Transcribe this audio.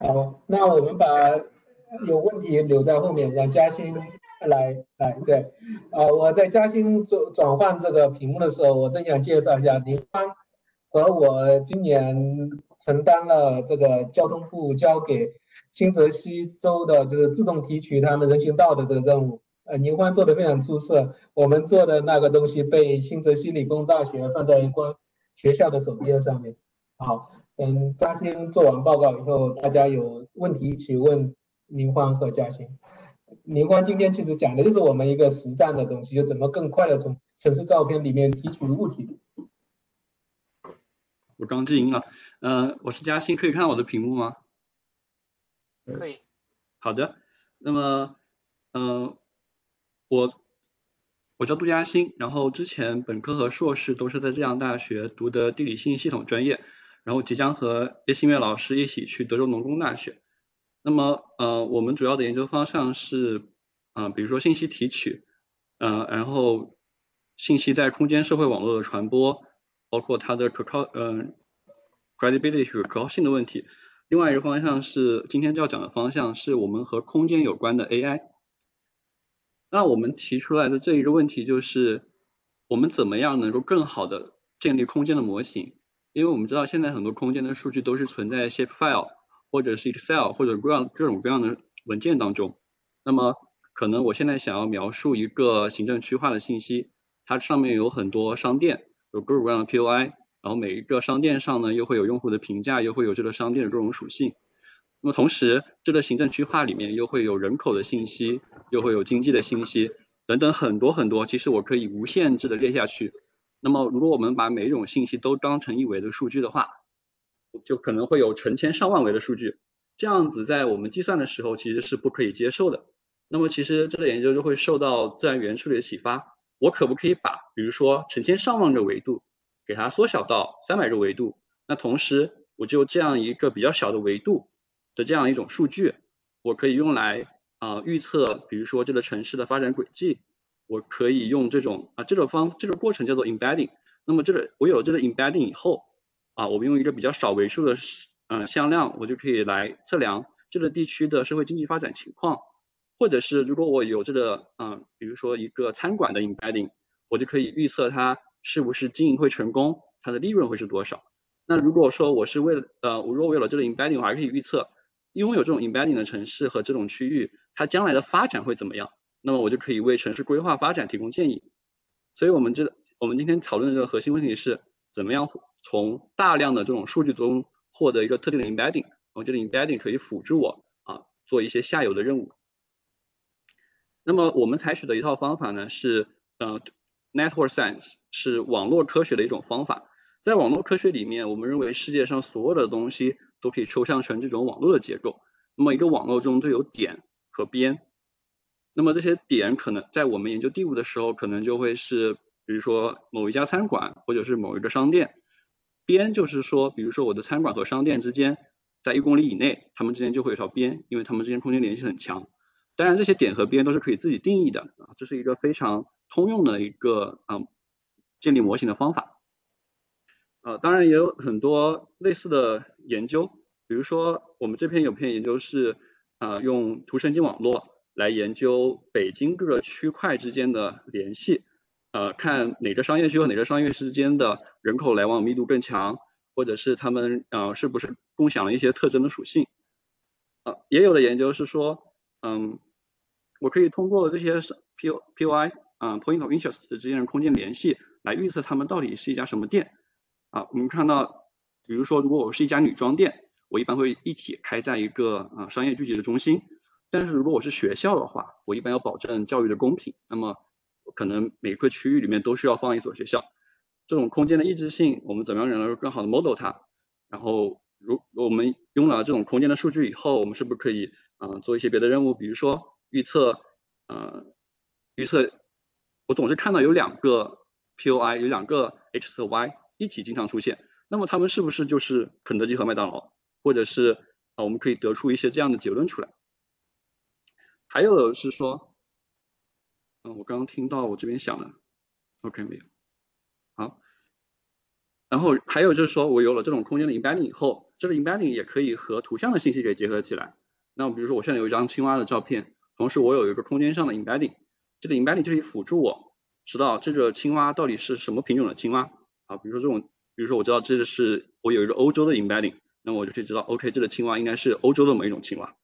好，那我们把有问题留在后面，让嘉欣来。对，我在嘉欣转换这个屏幕的时候，我正想介绍一下林欢和我今年承担了这个交通部交给新泽西州的，就是自动提取他们人行道的这个任务。林欢做的非常出色，我们做的那个东西被新泽西理工大学放在学校的首页上面。好。嘉兴做完报告以后，大家有问题一起问林欢和嘉兴。林欢今天其实讲的就是我们一个实战的东西，就怎么更快的从城市照片里面提取物体。 我刚静音了，我是嘉兴，可以看到我的屏幕吗？ 可以。 好的，那么，我叫杜嘉兴，然后之前本科和硕士都是在浙江大学读的地理信息系统专业。然后即将和叶新月老师一起去德州农工大学。那么我们主要的研究方向是比如说信息提取，然后信息在空间社会网络的传播，包括它的credibility 可靠性的问题。另外一个方向是今天要讲的方向是我们和空间有关的 AI。那我们提出来的这一个问题就是我们怎么样能够更好的建立空间的模型。因为我们知道现在很多空间的数据都是存在 shapefile 或者是 Excel 或者各种各样的文件当中。那么可能我现在想要描述一个行政区划的信息，它上面有很多商店，有各种各样的 POI， 然后每一个商店上呢又会有用户的评价，又会有这个商店的各种属性。那么同时这个行政区划里面又会有人口的信息，又会有经济的信息等等很多很多，其实我可以无限制的列下去。那么如果我们把每一种信息都当成一维的数据的话，就可能会有成千上万维的数据，这样子在我们计算的时候其实是不可以接受的。那么其实这个研究就会受到自然语言处理的启发，我可不可以把比如说成千上万个维度给它缩小到300个维度，那同时我就这样一个比较小的维度的这样一种数据，我可以用来预测比如说这个城市的发展轨迹。我可以用这种这个过程叫做 embedding。那么我有这个 embedding 以后我们用一个比较少维数的向量，我就可以来测量这个地区的社会经济发展情况。或者是如果我有这个比如说一个餐馆的 embedding， 我就可以预测它是不是经营会成功，它的利润会是多少。那如果说我是如果我有了这个 embedding， 我还可以预测拥有这种 embedding 的城市和这种区域它将来的发展会怎么样。那么我就可以为城市规划发展提供建议。所以我们今天讨论的这个核心问题是怎么样从大量的这种数据中获得一个特定的 embedding， 然后这个 embedding 可以辅助我做一些下游的任务。那么我们采取的一套方法呢是network science， 是网络科学的一种方法。在网络科学里面，我们认为世界上所有的东西都可以抽象成这种网络的结构。那么一个网络中都有点和边，那么这些点可能在我们研究第5的时候，可能就会是比如说某一家餐馆或者是某一个商店。边就是说比如说我的餐馆和商店之间在1公里以内，它们之间就会有条边，因为它们之间空间联系很强。当然这些点和边都是可以自己定义的这是一个非常通用的一个建立模型的方法。当然也有很多类似的研究，比如说我们这篇有篇研究是用图神经网络来研究北京各个区块之间的联系，看哪个商业区和哪个商业之间的人口来往密度更强，或者是他们是不是共享了一些特征的属性。也有的研究是说我可以通过这些 POI point of interest 之间的空间联系来预测他们到底是一家什么店。我们看到比如说如果我是一家女装店，我一般会一起开在一个商业聚集的中心。但是如果我是学校的话，我一般要保证教育的公平，那么可能每个区域里面都需要放一所学校。这种空间的异质性我们怎么样能够更好的 model 它，然后如果我们用了这种空间的数据以后，我们是不是可以做一些别的任务，比如说预测我总是看到有2个 POI， 有2个 X 和 Y 一起经常出现，那么他们是不是就是肯德基和麦当劳，或者是我们可以得出一些这样的结论出来。还有是说我刚刚听到我这边响了 OK 没有好。然后还有就是说我有了这种空间的 embedding 以后， 这个 embedding 也可以和图像的信息给结合起来。那比如说我现在有一张青蛙的照片，同时我有一个空间上的 embedding， 这个 embedding 就可以辅助我知道这个青蛙到底是什么品种的青蛙啊。比如说我知道这是我有一个欧洲的 embedding， 那么我就可以知道 OK 这个青蛙应该是欧洲的某一种青蛙。